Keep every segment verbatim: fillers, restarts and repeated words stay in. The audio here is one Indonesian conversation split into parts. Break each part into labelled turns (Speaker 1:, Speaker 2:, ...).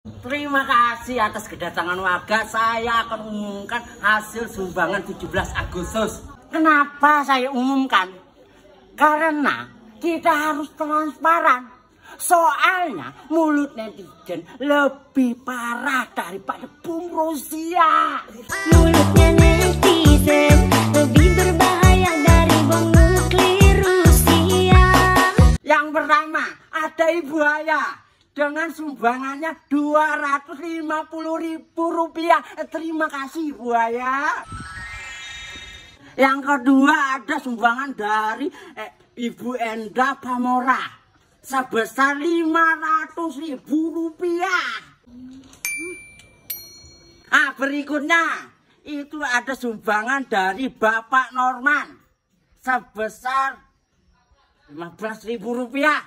Speaker 1: Terima kasih atas kedatangan warga. Saya akan umumkan hasil sumbangan tujuh belas Agustus. Kenapa saya umumkan? Karena kita harus transparan. Soalnya mulut netizen lebih parah daripada bom Rusia.
Speaker 2: Mulutnya netizen lebih berbahaya dari bom nuklir Rusia.
Speaker 1: Yang pertama ada Ibu Aya dengan sumbangannya dua ratus lima puluh ribu rupiah. Terima kasih Ibu Aya. Yang kedua ada sumbangan dari eh, Ibu Enda Pamora sebesar lima ratus ribu rupiah. Ah, berikutnya itu ada sumbangan dari Bapak Norman sebesar lima belas ribu rupiah.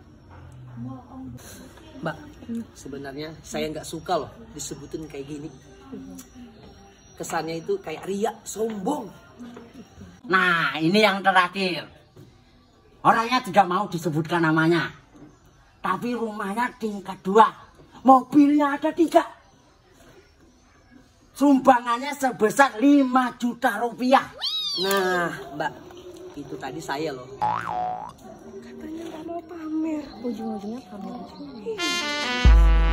Speaker 3: Mbak, sebenarnya saya nggak suka loh disebutin kayak gini. Kesannya itu kayak riak, sombong.
Speaker 1: Nah, ini yang terakhir. Orangnya tidak mau disebutkan namanya. Tapi rumahnya tingkat dua. Mobilnya ada tiga. Sumbangannya sebesar lima juta rupiah.
Speaker 3: Nah, Mbak, itu tadi saya loh.
Speaker 2: Katanya nggak mau pamer, ujung-ujungnya pamer juga.